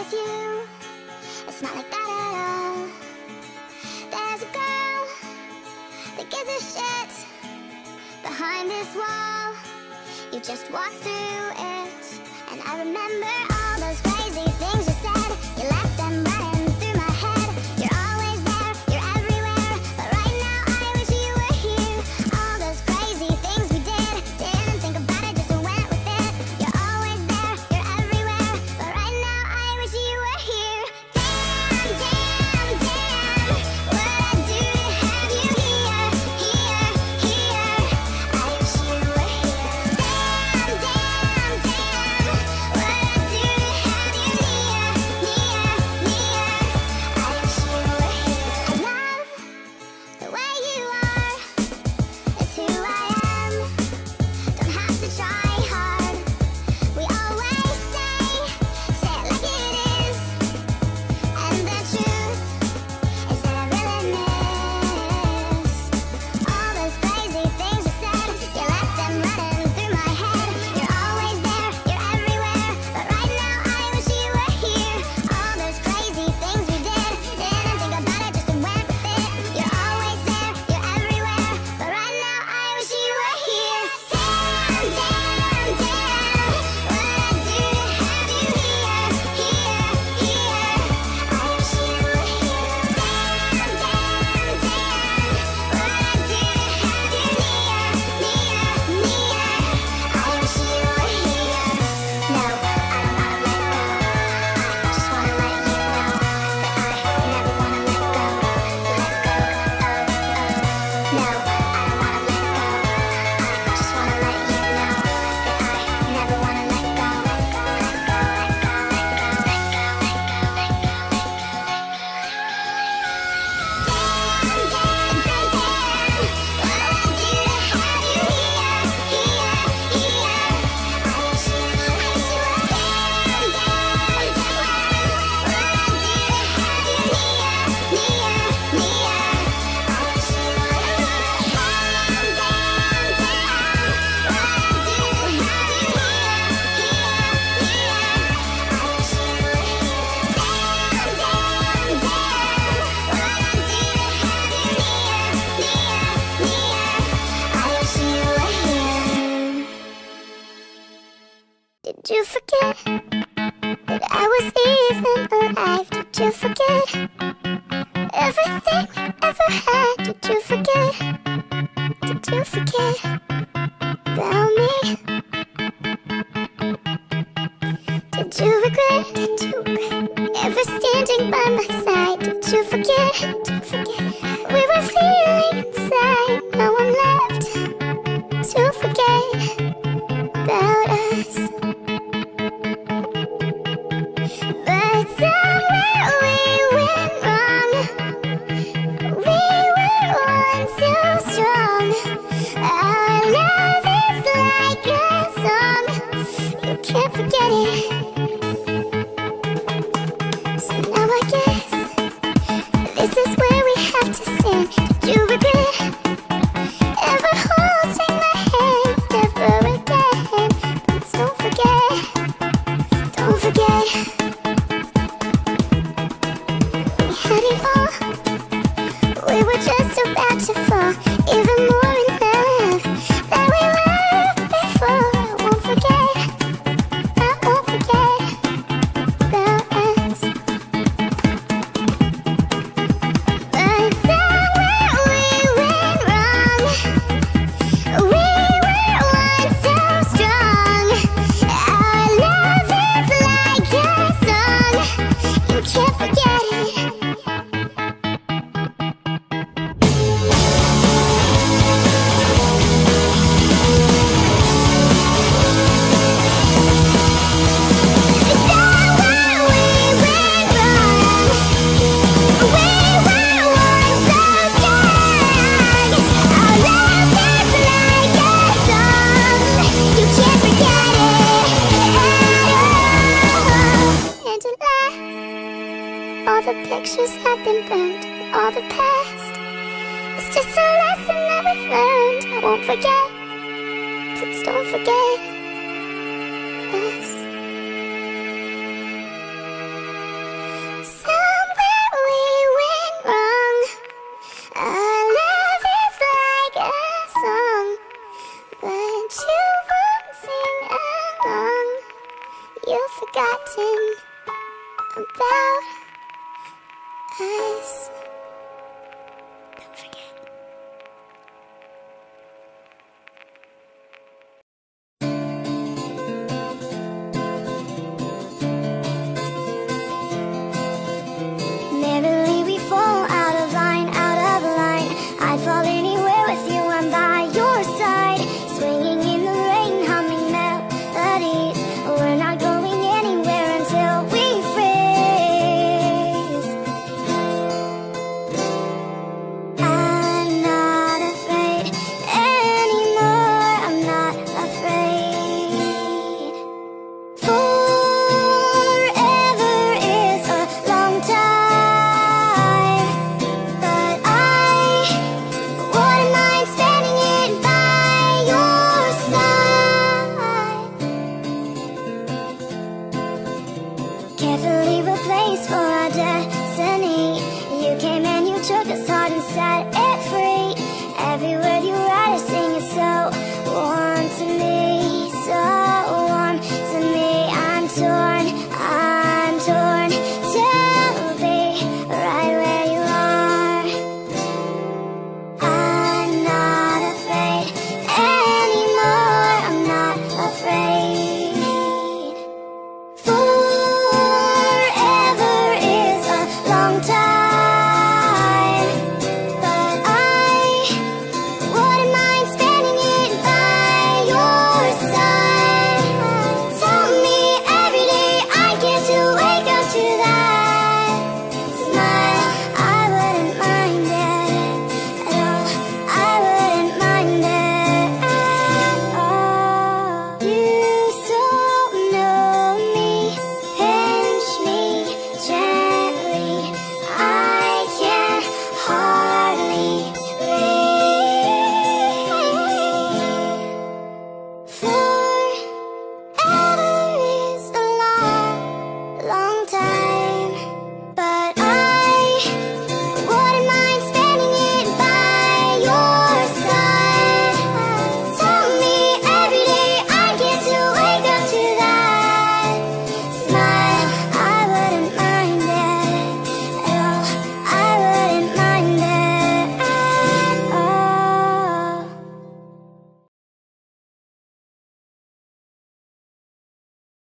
with you, it's not like that at all. There's a girl that gives a shit behind this wall. You just walk through it, and I remember all those crazy things you said. You left them running through my head. You're always there, you're everywhere, but right now I wish you were here. All those crazy things we did, didn't think about it, just went with it. You're always there, you're everywhere, but right now I wish you were here. Damn, damn, damn, what I'd do to have you here, here, here. I wish you were here. Damn, damn, damn, what I'd do to have you near, near, near. I wish you were here. I love the way you are. It's who I am. Don't have to try hard. We always say it like it is. And the truth is that I really miss all those crazy things you said. You left them running through my head. You're always there, you're everywhere, but right now I wish you were here. All those crazy things we did, didn't think about it, just went with it. You're always there, you're everywhere, but right now I wish you were here. Damn, damn, damn, what I'd do to have you here, here, here. I wish you were here. Damn, damn, damn, what I'd do to have you near, near, near. I wish you were here. No, I don't wanna let go. I just wanna let you know that I never wanna let go. Let go, no, I don't wanna let go. I just wanna let you know that I never wanna let go. Let go, let go, let go, let go, let go, let go, let go. Damn, damn, damn, damn, what I'd do to have you here, here, here. I wish you were. Damn, damn, damn, what I'd do to have you near, near, near. I wish you were. Damn, damn, damn, what I'd do to have you here, here, here. I wish you were here. Damn, damn, damn, what I'd do to have you near, near, near. I wish you were here. Did you forget that I was even alive? Did you forget everything we ever had? Did you forget? Did you forget about me? Did you regret? Did you regret ever standing by my side? Did you forget? Did you forget we were feeling inside? No one left to forget about us. But somewhere we went wrong. We were once so strong. Our love is like a song. You can't forget it. So now I guess this is where we have to stand. Did you regret ever holding my hand? Never again. Please don't forget. Don't forget. We had it all. We were just about to fall. Even more in love than we were before. I won't forget. I won't forget about us. But somewhere we went wrong. We were once so strong. Our love is like a song. You can't forget it. All the pictures have been burned, all the past. It's just a lesson that we've learned. I won't forget, please don't forget.